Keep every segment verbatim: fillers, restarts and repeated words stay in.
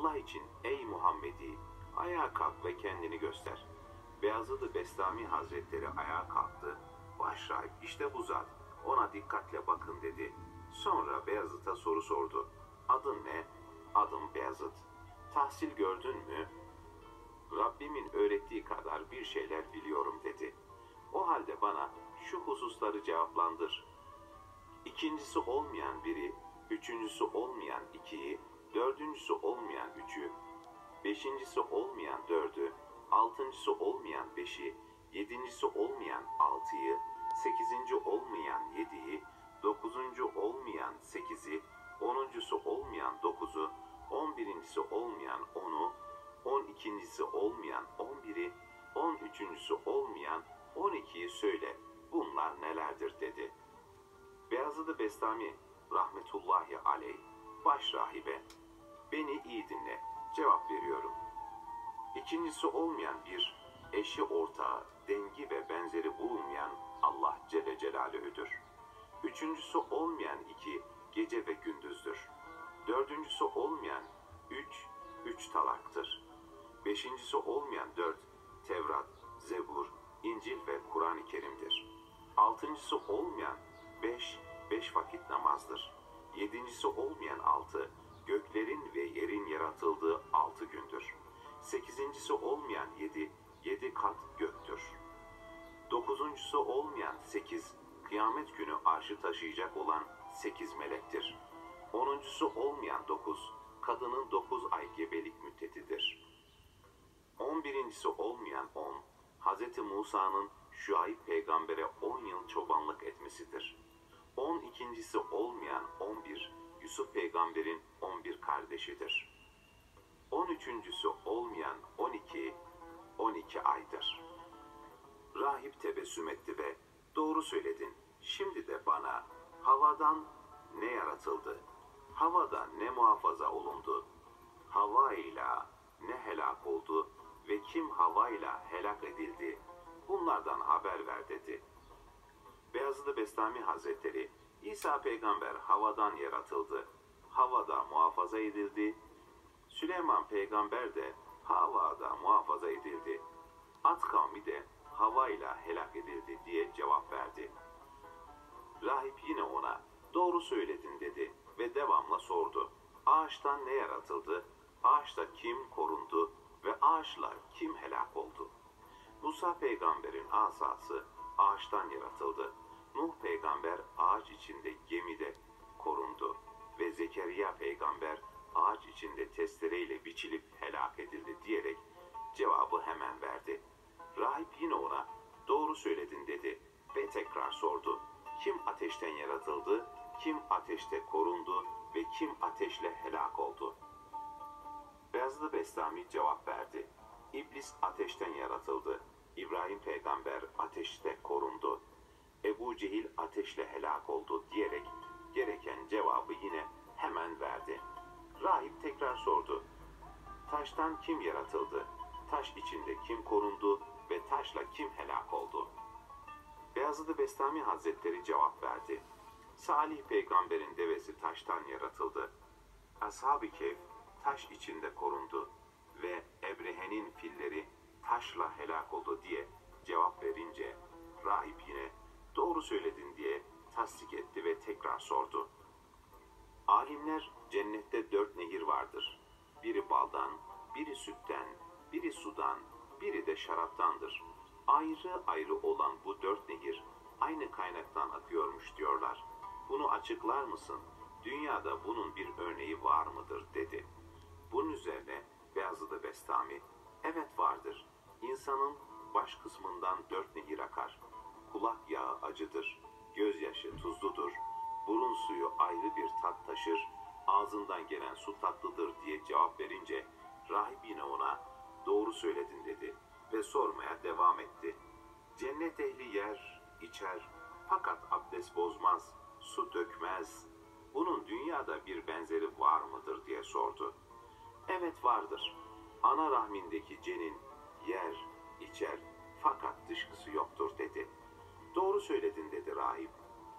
Allah için ey Muhammedi, ayağa kalk ve kendini göster. Beyazıt Bestami Hazretleri ayağa kalktı. Başrahip, işte bu zat, ona dikkatle bakın dedi. Sonra Beyazıt'a soru sordu. Adın ne? Adım Beyazıt. Tahsil gördün mü? Rabbimin öğrettiği kadar bir şeyler biliyorum dedi. O halde bana şu hususları cevaplandır. İkincisi olmayan biri, üçüncüsü olmayan ikiyi, dördüncüsü olmayan üçü, beşincisi olmayan dördü, altıncısı olmayan beşi, yedincisi olmayan altıyı, sekizinci olmayan yediyi, dokuzuncu olmayan sekizi, onuncusu olmayan dokuzu, on birincisi olmayan onu, on ikincisi olmayan on biri, on üçüncüsü olmayan on ikiyi söyle, bunlar nelerdir dedi. Beyazıt Bestami rahmetullahi aleyh başrahibe, beni iyi dinle, cevap veriyorum. İkincisi olmayan bir, eşi ortağı, dengi ve benzeri bulunmayan Allah Celle Celaluhu'dur. Üçüncüsü olmayan iki, gece ve gündüzdür. Dördüncüsü olmayan üç, üç talaktır. Beşincisi olmayan dört, Tevrat, Zebur, İncil ve Kur'an-ı Kerim'dir. Altıncısı olmayan beş, beş vakit namazdır. Yedincisi olmayan altı, göklerin ve yerin yaratıldığı altı gündür. Sekizincisi olmayan yedi, yedi kat göktür. Dokuzuncusu olmayan sekiz, kıyamet günü arşı taşıyacak olan sekiz melektir. Onuncusu olmayan dokuz, kadının dokuz ay gebelik müddetidir. On birincisi olmayan on, Hz. Musa'nın Şuayb peygambere on yıl çobanlık etmesidir. On ikincisi olmayan on bir, Yusuf peygamberin on bir kardeşidir. On üçüncüsü olmayan on iki, on iki aydır. Rahip tebessüm etti ve doğru söyledin. Şimdi de bana havadan ne yaratıldı? Havada ne muhafaza olundu? Hava ile ne helak oldu ve kim havayla helak edildi? Bunlardan haber ver dedi. Beyazıt Bestami Hazretleri, İsa peygamber havadan yaratıldı. Havada muhafaza edildi. Süleyman peygamber de havada muhafaza edildi. Ad kavmi de havayla helak edildi diye cevap verdi. Rahip yine ona doğru söyledin dedi ve devamla sordu. Ağaçtan ne yaratıldı? Ağaçta kim korundu ve ağaçla kim helak oldu? Musa peygamberin asası ağaçtan yaratıldı. Nuh peygamber ağaç içinde gemide korundu ve Zekeriya peygamber ağaç içinde testereyle biçilip helak edildi diyerek cevabı hemen verdi. Rahip yine ona doğru söyledin dedi ve tekrar sordu. Kim ateşten yaratıldı, kim ateşte korundu ve kim ateşle helak oldu? Beyazıt Bestami cevap verdi. İblis ateşten yaratıldı. İbrahim peygamber ateşte korundu. Ebu Cehil ateşle helak oldu diyerek gereken cevabı yine hemen verdi. Rahip tekrar sordu. Taştan kim yaratıldı? Taş içinde kim korundu ve taşla kim helak oldu? Beyazıt Bestami Hazretleri cevap verdi. Salih peygamberin devesi taştan yaratıldı. Ashab-ı Kehf taş içinde korundu ve Ebrehe'nin filleri taşla helak oldu diye cevap verince rahip yine doğru söyledin diye tasdik etti ve tekrar sordu. Alimler cennette dört nehir vardır. Biri baldan, biri sütten, biri sudan, biri de şaraptandır. Ayrı ayrı olan bu dört nehir aynı kaynaktan akıyormuş diyorlar. Bunu açıklar mısın? Dünyada bunun bir örneği var mıdır dedi. Bunun üzerine Beyazıt Bestami, evet vardır. İnsanın baş kısmından dört nehir akar. Kulak yağı acıdır, gözyaşı tuzludur, burun suyu ayrı bir tat taşır, ağzından gelen su tatlıdır diye cevap verince rahip yine ona doğru söyledin dedi ve sormaya devam etti. Cennet ehli yer, içer fakat abdest bozmaz, su dökmez. Bunun dünyada bir benzeri var mıdır diye sordu. Evet vardır. Ana rahmindeki cenin yer, içer fakat dışkısı yoktur dedi. Doğru söyledin dedi rahip.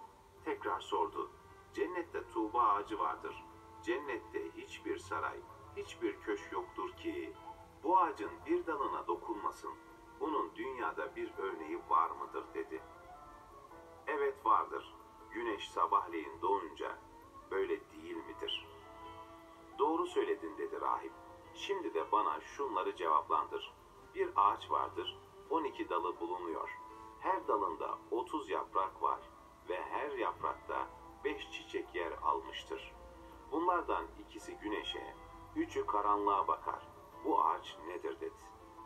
Tekrar sordu. Cennette tuğba ağacı vardır. Cennette hiçbir saray, hiçbir köşk yoktur ki bu ağacın bir dalına dokunmasın. Bunun dünyada bir örneği var mıdır dedi. Evet vardır. Güneş sabahleyin doğunca böyle değil midir? Doğru söyledin dedi rahip. Şimdi de bana şunları cevaplandır. Bir ağaç vardır, on iki dalı bulunuyor. Her dalında otuz yaprak var ve her yaprakta beş çiçek yer almıştır. Bunlardan ikisi güneşe, üçü karanlığa bakar. Bu ağaç nedir dedi.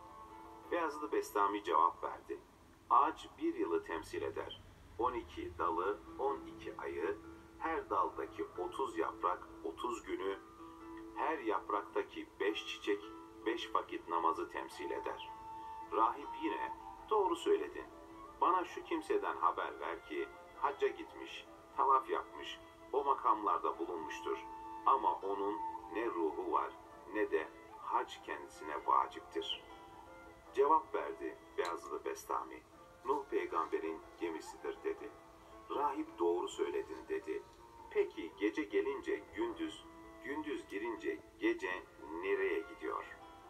Beyazıt Bestami cevap verdi. Ağaç bir yılı temsil eder. on iki dalı, on iki ayı, her daldaki otuz yaprak, otuz günü, her yapraktaki beş çiçek, beş vakit namazı temsil eder. Rahip yine, doğru söyledin. Bana şu kimseden haber ver ki, hacca gitmiş, tavaf yapmış, o makamlarda bulunmuştur. Ama onun ne ruhu var, ne de hac kendisine vaciptir. Cevap verdi Beyazıt Bestami. Nuh peygamberin gemisidir dedi. Rahip doğru söyledin dedi. Peki gece gelince gündüz, gündüz girince gece nereye gidiyor?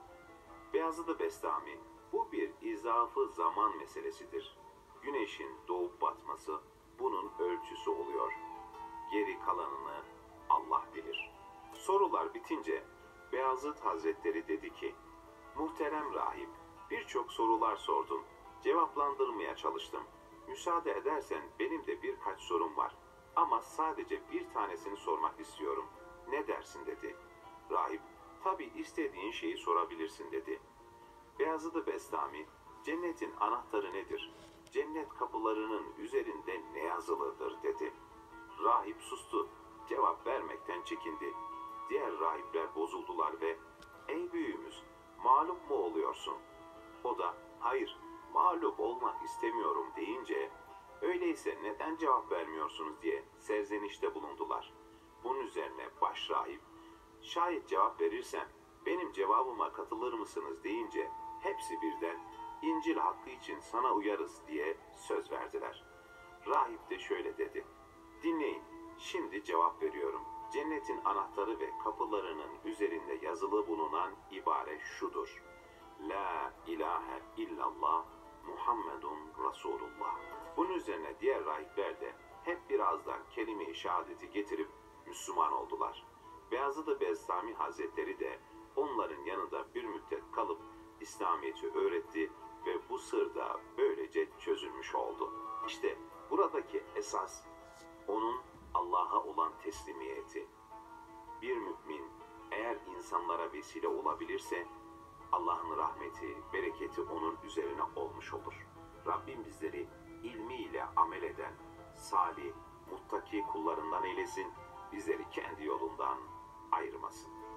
Beyazıt Bestami, bu bir izafı zaman meselesidir. Güneşin doğup batması bunun ölçüsü oluyor. Geri kalanını Allah bilir. Sorular bitince Beyazıt Hazretleri dedi ki, muhterem rahip, birçok sorular sordun, cevaplandırmaya çalıştım. Müsaade edersen benim de birkaç sorum var. Ama sadece bir tanesini sormak istiyorum. Ne dersin dedi. Rahip, tabii istediğin şeyi sorabilirsin dedi. Beyazıt Bestami, cennetin anahtarı nedir? Cennet kapılarının üzerinde ne yazılıdır dedi. Rahip sustu. Cevap vermekten çekindi. Diğer rahipler bozuldular ve ey büyüğümüz, mağlup mu oluyorsun? O da hayır, mağlup olmak istemiyorum deyince öyleyse neden cevap vermiyorsunuz diye serzenişte bulundular. Bunun üzerine baş rahip, şayet cevap verirsem benim cevabıma katılır mısınız deyince hepsi birden İncil hakkı için sana uyarız diye söz verdiler. Rahip de şöyle dedi. Dinleyin, şimdi cevap veriyorum. Cennetin anahtarı ve kapılarının üzerinde yazılı bulunan ibare şudur. La ilahe illallah Muhammedun Resulullah. Bunun üzerine diğer rahipler de hep birazdan kelime-i şehadeti getirip Müslüman oldular. Beyazıt Bestami Hazretleri de onların yanında bir müddet kalıp İslamiyet'i öğretti ve bu sır da böylece çözülmüş oldu. İşte buradaki esas onun Allah'a olan teslimiyeti. Bir mümin eğer insanlara vesile olabilirse Allah'ın rahmeti, bereketi onun üzerine olmuş olur. Rabbim bizleri ilmiyle amel eden, salih, muttaki kullarından eylesin, bizleri kendi yolundan ayırmasın.